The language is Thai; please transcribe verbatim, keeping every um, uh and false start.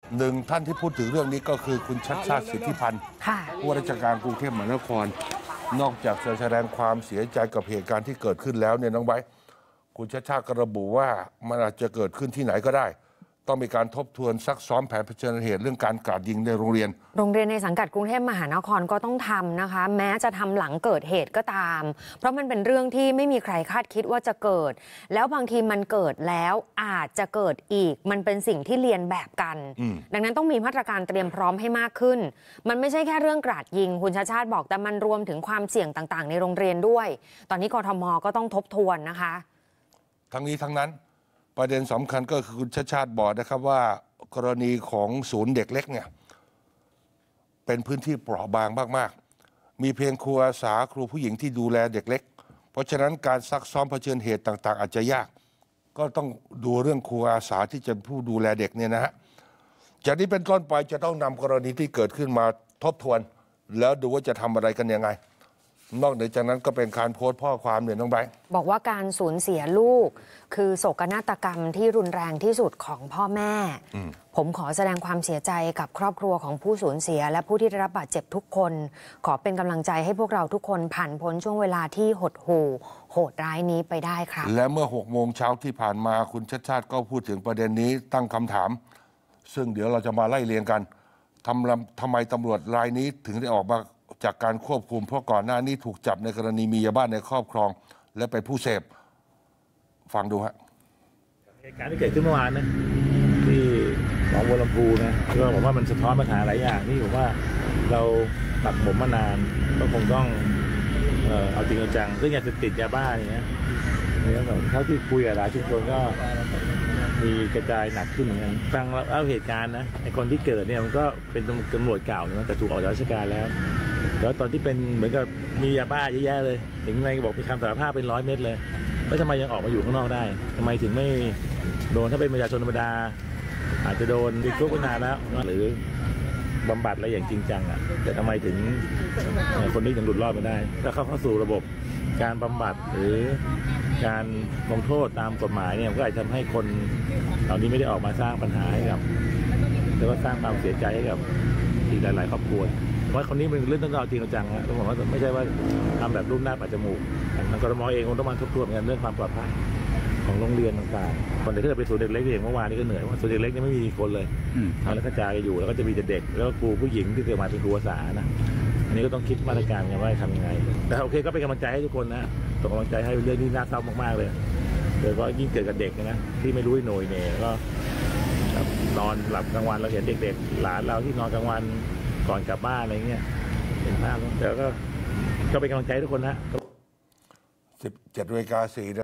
หนึ่งท่านที่พูดถึงเรื่องนี้ก็คือคุณชัชชาติสิทธิพันธ์ผู้ว่าราชการกรุงเทพมหานครนอกจากจะแสดงความเสียใจกับเหตุการณ์ที่เกิดขึ้นแล้วเนี่ยน้องไบร์ทคุณชัชชาติก็ระบุว่ามันอาจจะเกิดขึ้นที่ไหนก็ได้ต้องมีการทบทวนซักซ้อมแผนเผชิญเหตุเรื่องการกราดยิงในโรงเรียนโรงเรียนในสังกัดกรุงเทพมหานครก็ต้องทำนะคะแม้จะทำหลังเกิดเหตุก็ตามเพราะมันเป็นเรื่องที่ไม่มีใครคาดคิดว่าจะเกิดแล้วบางทีมันเกิดแล้วอาจจะเกิดอีกมันเป็นสิ่งที่เรียนแบบกันดังนั้นต้องมีมาตรการเตรียมพร้อมให้มากขึ้นมันไม่ใช่แค่เรื่องกราดยิงคุณชาติชาติบอกแต่มันรวมถึงความเสี่ยงต่างๆในโรงเรียนด้วยตอนนี้กทม.ก็ต้องทบทวนนะคะทั้งนี้ทั้งนั้นประเด็นสำคัญก็คือคุณชาติชาติบอกนะครับว่ากรณีของศูนย์เด็กเล็กเนี่ยเป็นพื้นที่เปราะบางมากๆมีเพียงครูอาสาครูผู้หญิงที่ดูแลเด็กเล็กเพราะฉะนั้นการซักซ้อมเผชิญเหตุต่างๆอาจจะยากก็ต้องดูเรื่องครูอาสาที่จะผู้ดูแลเด็กเนี่ยนะฮะจากนี้เป็นต้นไปจะต้องนำกรณีที่เกิดขึ้นมาทบทวนแล้วดูว่าจะทำอะไรกันยังไงนอกจากนั้นก็เป็นการโพสต์ข้อความเนี่ยน้องไบร์ทบอกว่าการสูญเสียลูกคือโศกนาฏกรรมที่รุนแรงที่สุดของพ่อแม่ผมขอแสดงความเสียใจกับครอบครัวของผู้สูญเสียและผู้ที่ได้รับบาดเจ็บทุกคนขอเป็นกำลังใจให้พวกเราทุกคนผ่านพ้นช่วงเวลาที่หดหู่โหดร้ายนี้ไปได้ครับและเมื่อหกโมงเช้าที่ผ่านมาคุณชัชชาติก็พูดถึงประเด็นนี้ตั้งคำถามซึ่งเดี๋ยวเราจะมาไล่เรียงกันทำทำไมตำรวจรายนี้ถึงได้ออกมาจากการควบคุมเพราะก่อนหน้านี้ถูกจับในกรณีมียาบ้าในครอบครองและเป็นผู้เสพฟังดูฮะเหตุการณ์ที่เกิดขึ้นเมื่อวานนะที่หนองบัวลำพูนะก็ผมว่ามันสะท้อนปัญหาหลายอย่างที่ผมว่าเราตัดผมมานานก็คงต้องเอ่อเอาจริงเอาจังเรื่องยาเสพติดยาบ้าอย่างเงี้ยเท่าที่คุยกับหลายชุมชนก็มีกระจายหนักขึ้นเหมือนกันฟังแล้วเหตุการณ์นะไอ้คนที่เกิดเนี่ยมันก็เป็นตำรวจเก่านะแต่ถูกออกจากราชการแล้วแล้วตอนที่เป็นเหมือนกับมียาบ้าเยอะแยะเลยถึงในบอกมีคำสารภาพเป็นร้อยเม็ดเลยแล้วทำไมยังออกมาอยู่ข้างนอกได้ทำไมถึงไม่โดนถ้าเป็นประชาชนธรรมดาอาจจะโดนติดคุกนานแล้วหรือบำบัดอะไรอย่างจริงจังอ่ะแต่ทำไมถึงคนนี้ถึงหลุดรอดมาได้ถ้าเข้าเข้าสู่ระบบการบำบัดหรือการลงโทษตามกฎหมายเนี่ยก็อาจจะทำให้คนเหล่านี้ไม่ได้ออกมาสร้างปัญหาให้กับแล้วก็สร้างความเสียใจให้กับอีกหลายๆครอบครัวว่าคนนี้เป็นเรื่องต้องเอาจริงเอาจังนะต้องบอกว่าไม่ใช่ว่าทำแบบรูปหน้าปัดจมูกทางกรม.เองคงต้องมาทบทวนกันเรื่องความปลอดภัยของโรงเรียนต่างๆคนเด็กที่เราไปศูนย์เด็กเล็กอย่างเมื่อวานนี้ก็เหนื่อยว่าศูนย์เด็กเล็กนี่ไม่มีคนเลยทางแล้วกระจายอยู่แล้วก็จะมีเด็กแล้วก็ครูผู้หญิงที่เกิดมาเป็นครูอาสานะอันนี้ก็ต้องคิดมาตรการกันว่าทำยังไงแต่โอเคก็เป็นกำลังใจให้ทุกคนนะส่งกำลังใจให้เรื่องนี้น่าเศร้ามากๆเลยโดยเฉพาะยิ่งเกิดกับเด็กนะที่ไม่รู้หน่วยเนี่ยก็นอนหลับกลางวันเราเห็นเด็กๆหลานเราที่นอนกลางวันก่อนกลับบ้านอะไรเงี้ยเห็นภาพแล้วก็ก็เป็นกำลังใจทุกคนนะสิบเจ็ดนาฬิกาสี่